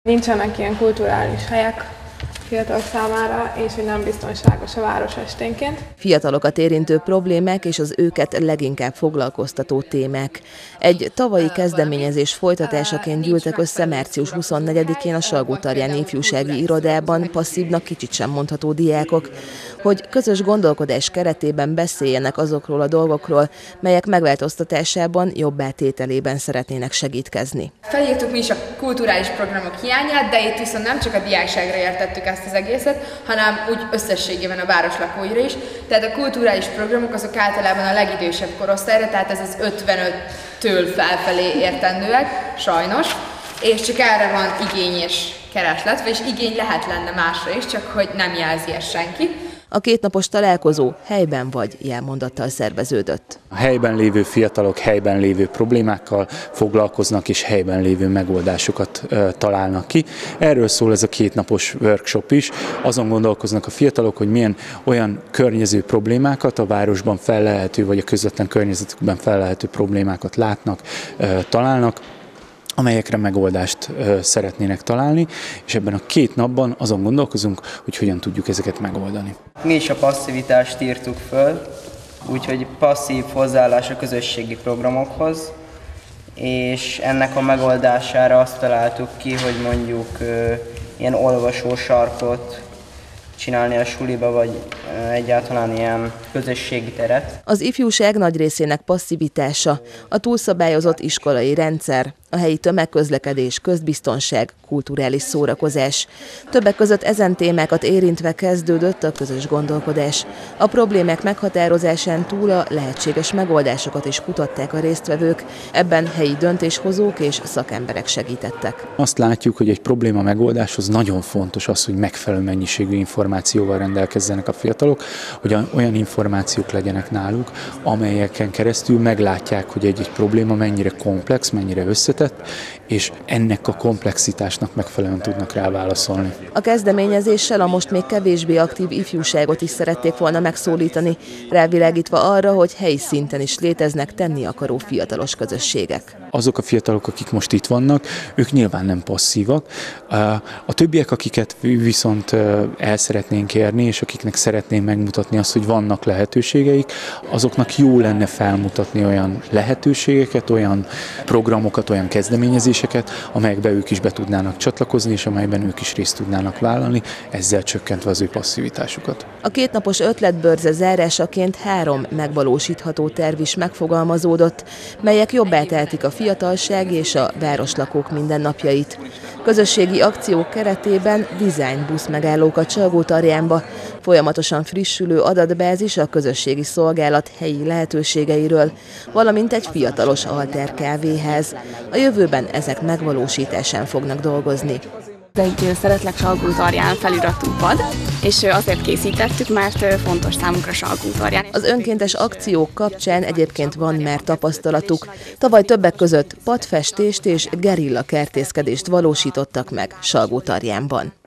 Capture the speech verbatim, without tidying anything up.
Nincsenek ilyen kulturális helyek fiatalok számára, és hogy nem biztonságos a város esténként. Fiatalokat érintő problémák és az őket leginkább foglalkoztató témák. Egy tavalyi kezdeményezés folytatásaként gyűltek össze március huszonnegyedikén a Salgótarjáni Ifjúsági Irodában passzívnak kicsit sem mondható diákok, hogy közös gondolkodás keretében beszéljenek azokról a dolgokról, melyek megváltoztatásában, jobbá tételében szeretnének segítkezni. Felírtuk mi is a kulturális programok hiányát, de itt viszont nem csak a diákságra értettük ezt az egészet, hanem úgy összességében a város lakóira is. Tehát a kulturális programok azok általában a legidősebb korosztályra, tehát ez az ötvenöttől felfelé értendőek, sajnos, és csak erre van igény és kereslet, vagyis igény lehet lenne másra is, csak hogy nem jelzi ezt senki. A kétnapos találkozó helyben vagy jelmondattal szerveződött. A helyben lévő fiatalok helyben lévő problémákkal foglalkoznak és helyben lévő megoldásokat uh, találnak ki. Erről szól ez a kétnapos workshop is. Azon gondolkoznak a fiatalok, hogy milyen olyan környező problémákat a városban fellelhető, vagy a közvetlen környezetükben fellelhető problémákat látnak, uh, találnak, amelyekre megoldást ö, szeretnének találni, és ebben a két napban azon gondolkozunk, hogy hogyan tudjuk ezeket megoldani. Mi is a passzivitást írtuk föl, úgyhogy passzív hozzáállás a közösségi programokhoz, és ennek a megoldására azt találtuk ki, hogy mondjuk ö, ilyen olvasósarkot csinálni a suliba, vagy egyáltalán ilyen közösségi teret. Az ifjúság nagy részének passzivitása, a túlszabályozott iskolai rendszer, a helyi tömegközlekedés, közbiztonság, kulturális szórakozás. Többek között ezen témákat érintve kezdődött a közös gondolkodás. A problémák meghatározásán túl a lehetséges megoldásokat is kutatták a résztvevők, ebben helyi döntéshozók és szakemberek segítettek. Azt látjuk, hogy egy probléma megoldáshoz nagyon fontos az, hogy megfelelő mennyiségű információval rendelkezzenek a fiatalok, hogy olyan információk legyenek náluk, amelyeken keresztül meglátják, hogy egy-egy probléma mennyire komplex, mennyire összetett, és ennek a komplexitásnak megfelelően tudnak rá válaszolni. A kezdeményezéssel a most még kevésbé aktív ifjúságot is szerették volna megszólítani, rávilágítva arra, hogy helyi szinten is léteznek tenni akaró fiatalos közösségek. Azok a fiatalok, akik most itt vannak, ők nyilván nem passzívak. A többiek, akiket viszont el szeretnénk érni, és akiknek szeretnénk megmutatni azt, hogy vannak lehetőségeik, azoknak jó lenne felmutatni olyan lehetőségeket, olyan programokat, olyan kezdeményezéseket, amelyekbe ők is be tudnának csatlakozni, és amelyben ők is részt tudnának vállalni, ezzel csökkentve az ő passzivitásukat. A kétnapos ötletbörze zárásaként három megvalósítható terv is megfogalmazódott, melyek jobbá tehetik a fiatalság és a városlakók mindennapjait. Közösségi akciók keretében design busz megállókat Salgótarjánba, folyamatosan frissülő adatbázis a közösségi szolgálat helyi lehetőségeiről, valamint egy fiatalos alter kávéház. A jövőben ezek megvalósításán fognak dolgozni. Egy Szeretlek Salgótarján feliratú pad, és azért készítettük, mert fontos számunkra Salgótarján. Az önkéntes akciók kapcsán egyébként van már tapasztalatuk. Tavaly többek között padfestést és gerilla kertészkedést valósítottak meg Salgótarjánban.